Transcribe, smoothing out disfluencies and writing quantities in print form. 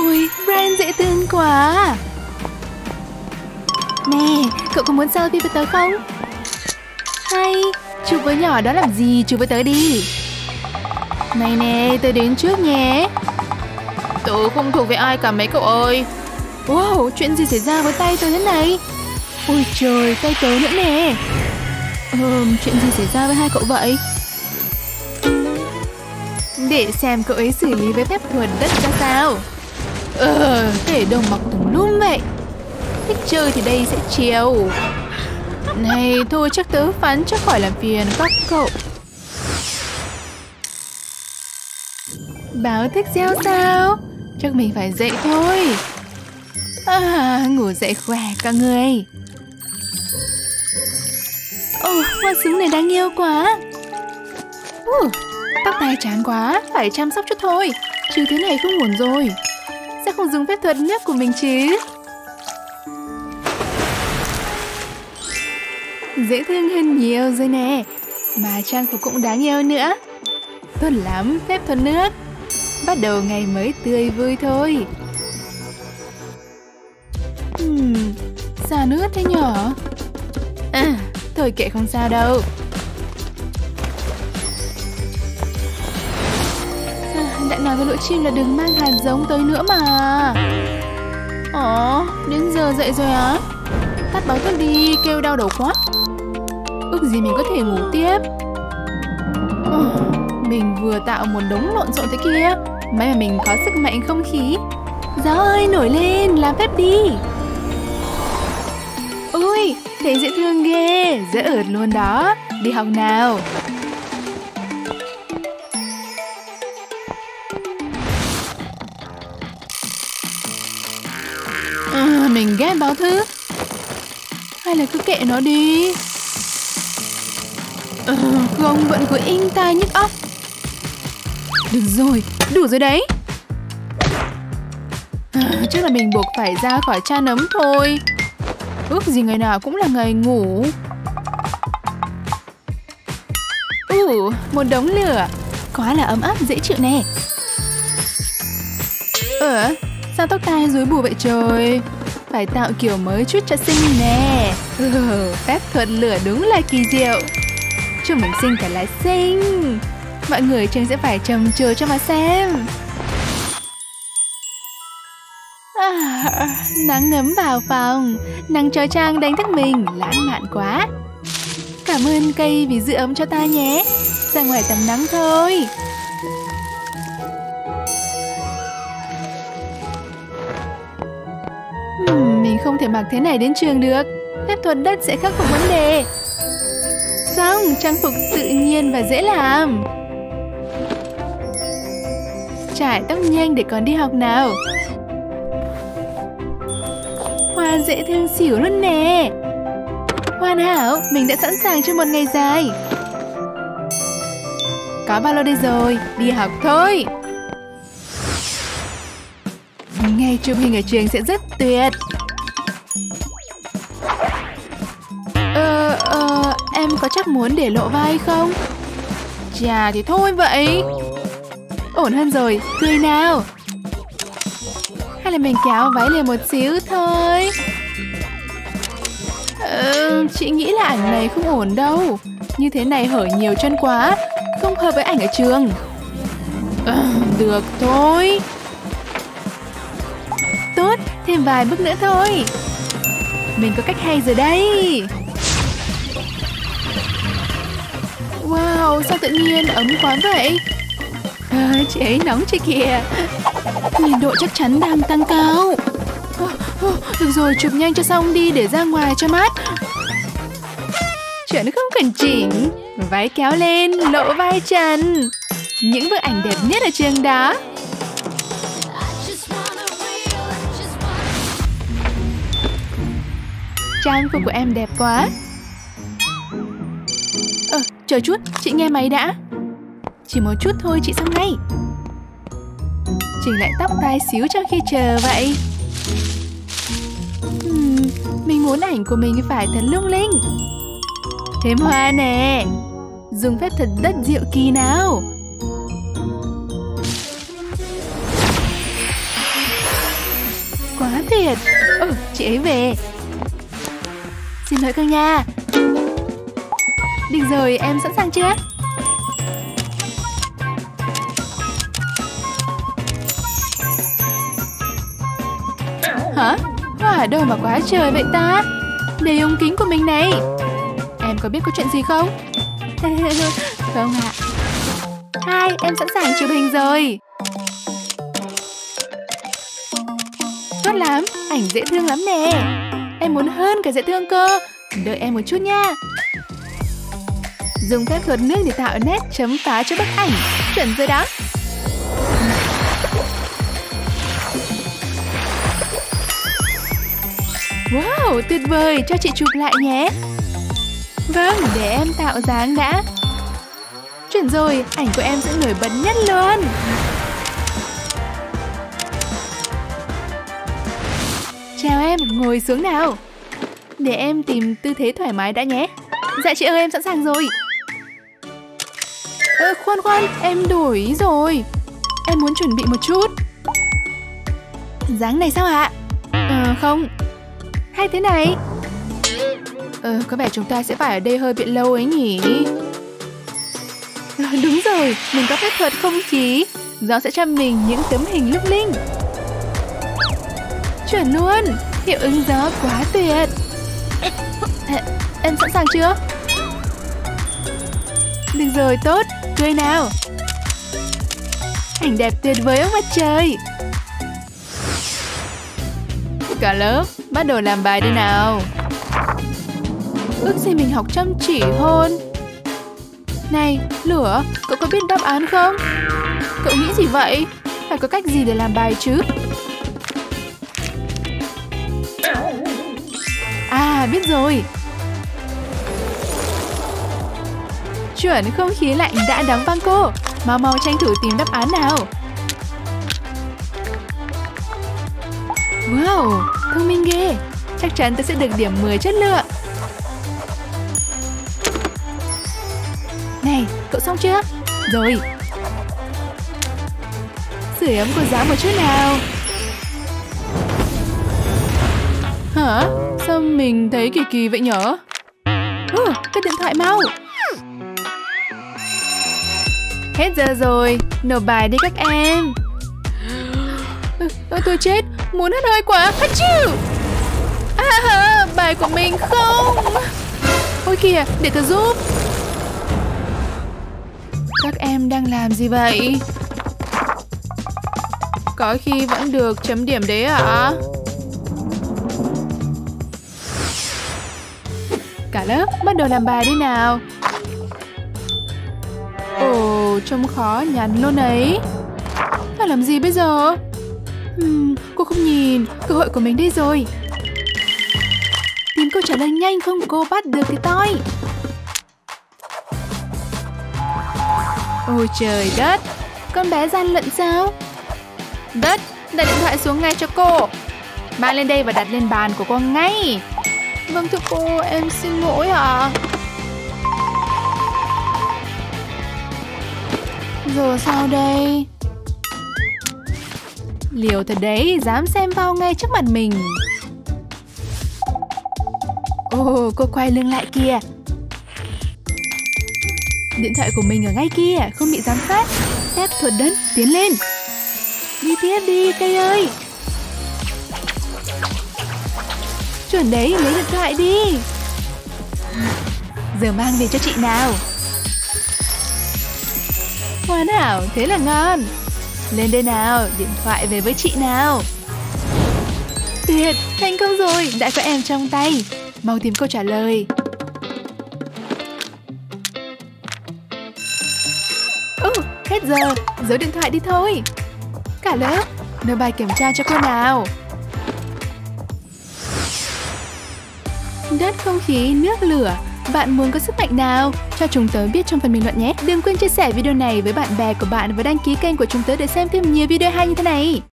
Ui, Brian dễ thương quá. Nè, cậu có muốn selfie với tớ không? Hay, chụp với nhỏ đó làm gì, chụp với tớ đi. Này nè, tớ đến trước nhé. Tớ không thuộc về ai cả mấy cậu ơi. Wow, chuyện gì xảy ra với tay tớ thế này? Ôi trời, tay tớ nữa nè. Chuyện gì xảy ra với hai cậu vậy? Để xem cậu ấy xử lý với phép thuật đất ra sao. Để đồng mặc tùm lum vậy. Thích chơi thì đây sẽ chiều. Này, thôi chắc tớ phán cho khỏi làm phiền các cậu. Báo thức reo sao? Chắc mình phải dậy thôi. Ngủ dậy khỏe cả người. Hoa súng này đáng yêu quá. Tóc tai chán quá, phải chăm sóc chút thôi. Chứ thế này không ổn rồi. Sao không dùng phép thuật nước của mình chứ? Dễ thương hơn nhiều rồi nè. Mà trang phục cũng đáng yêu nữa. Tốt lắm, phép thuật nước. Bắt đầu ngày mới tươi vui thôi. Xa nước thế nhở? Thôi kệ không sao đâu. Đã nói với lũ chim là đừng mang hạt giống tới nữa mà. Đến giờ dậy rồi á? Tắt báo thức đi, kêu đau đầu quá. Ước gì mình có thể ngủ tiếp. Mình vừa tạo một đống lộn xộn thế kia. May mà mình có sức mạnh không khí. Gió ơi, nổi lên, làm phép đi. Ui, thấy dễ thương ghê, dễ ợt luôn đó. Đi học nào. Mình ghét báo thức. Hay là cứ kệ nó đi. Không, vẫn cứ inh tai nhức óc. Được rồi, đủ rồi đấy. Chắc là mình buộc phải ra khỏi chăn ấm thôi. Ước gì ngày nào cũng là ngày ngủ. Một đống lửa. Quá là ấm áp dễ chịu nè. Sao tóc tai rối bù vậy trời? Phải tạo kiểu mới chút cho xinh nè. Phép thuật lửa đúng là kỳ diệu. Chúc mình xinh cả là xinh. Mọi người trường sẽ phải trầm trồ cho mà xem. Nắng ngấm vào phòng. Nắng trói trang đánh thức mình. Lãng mạn quá. Cảm ơn cây vì giữ ấm cho ta nhé. Ra ngoài tắm nắng thôi. Mình không thể mặc thế này đến trường được. Phép thuật đất sẽ khắc phục vấn đề. Xong, trang phục tự nhiên và dễ làm. Chải tóc nhanh để còn đi học nào. Hoa dễ thương xỉu luôn nè. Hoàn hảo, mình đã sẵn sàng cho một ngày dài. Có ba lô đây rồi, đi học thôi. Ngày chụp hình ở trường sẽ rất tuyệt. Em có chắc muốn để lộ vai không? Chà thì thôi vậy. Ổn hơn rồi, cười nào. Hay là mình kéo váy lên một xíu thôi. Chị nghĩ là ảnh này không ổn đâu. Như thế này hở nhiều chân quá. Không hợp với ảnh ở trường. Được thôi. Tốt, thêm vài bước nữa thôi. Mình có cách hay rồi đây. Wow, sao tự nhiên ấm quá vậy? Chị ấy nóng chị kìa. Nhiệt độ chắc chắn đang tăng cao. Được rồi, chụp nhanh cho xong đi để ra ngoài cho mát. Chuyện không cần chỉnh. Váy kéo lên, lộ vai trần. Những bức ảnh đẹp nhất ở trường đó. Trang phục của em đẹp quá. Chờ chút, chị nghe máy đã. Chỉ một chút thôi chị xong ngay. Chỉnh lại tóc tai xíu trong khi chờ vậy. Mình muốn ảnh của mình phải thật lung linh. Thêm hoa nè. Dùng phép thuật đất diệu kỳ nào. tuyệt. Chị ấy về. Xin lỗi Cưng nha. Được rồi, em sẵn sàng chưa? Hả? Hoa ở đâu mà quá trời vậy ta? Đây ống kính của mình này. Em có biết có chuyện gì không? Không ạ. Hai, em sẵn sàng chụp hình rồi. Tốt lắm, ảnh dễ thương lắm nè. Em muốn hơn cả dễ thương cơ. Đợi em một chút nha. Dùng phép thuật nước để tạo nét chấm phá cho bức ảnh. Chuẩn rồi đó. Wow, tuyệt vời, cho chị chụp lại nhé. Vâng, để em tạo dáng đã. Chuẩn rồi, ảnh của em sẽ nổi bật nhất luôn. Chào em, ngồi xuống nào. Để em tìm tư thế thoải mái đã nhé. Dạ chị ơi, em sẵn sàng rồi. Khoan, em đổi ý rồi. Em muốn chuẩn bị một chút. Dáng này sao ạ? Không. Hay thế này. Có vẻ chúng ta sẽ phải ở đây hơi bị lâu ấy nhỉ. Đúng rồi, mình có phép thuật không khí. Gió sẽ cho mình những tấm hình lung linh. Chuẩn luôn, hiệu ứng gió quá tuyệt. Em sẵn sàng chưa? Được rồi, tốt, cười nào. Ảnh đẹp tuyệt vời ở mặt trời. Cả lớp, bắt đầu làm bài đi nào. Ước gì mình học chăm chỉ hơn. Này, Lửa, cậu có biết đáp án không? Cậu nghĩ gì vậy? Phải có cách gì để làm bài chứ? À, biết rồi. Chuẩn, không khí lạnh đã đóng băng cô. Mau tranh thủ tìm đáp án nào. Wow, thông minh ghê. Chắc chắn tôi sẽ được điểm 10 chất lượng. Này, cậu xong chưa? Rồi. Sưởi ấm cô giáo một chút nào. Hả? Sao mình thấy kỳ kỳ vậy nhở? Cất điện thoại mau. Hết giờ rồi, nộp bài đi các em. Tôi chết, muốn hắt hơi quá. Achoo! Bài của mình không. Ôi kìa, để tôi giúp. Các em đang làm gì vậy? Có khi vẫn được chấm điểm đấy ạ. Cả lớp bắt đầu làm bài đi nào. Ồ, trông khó nhằn luôn ấy. Phải làm gì bây giờ? Cô không nhìn, cơ hội của mình đây rồi. Tìm câu trả lời nhanh không cô bắt được thì toi. Ôi trời đất, con bé gian lận sao? Đất, đặt điện thoại xuống ngay cho cô. Mang lên đây và đặt lên bàn của cô ngay. Vâng thưa cô, em xin lỗi ạ. Giờ sao đây? Liều thật đấy, dám xem vào ngay trước mặt mình. Ồ, cô quay lưng lại kìa. Điện thoại của mình ở ngay kia, không bị giám sát. Phép thuật đất, tiến lên. Đi tiếp đi, cây ơi. Chuẩn đấy, lấy điện thoại đi. Giờ mang về cho chị nào. Hoàn hảo, thế là ngon. Lên đây nào, điện thoại về với chị nào. Tuyệt, thành công rồi, đã có em trong tay. Mau tìm câu trả lời. Hết giờ, giấu điện thoại đi thôi. Cả lớp, nộp bài kiểm tra cho cô nào. Đất, không khí, nước, lửa. Bạn muốn có sức mạnh nào? Cho chúng tớ biết trong phần bình luận nhé. Đừng quên chia sẻ video này với bạn bè của bạn và đăng ký kênh của chúng tớ để xem thêm nhiều video hay như thế này.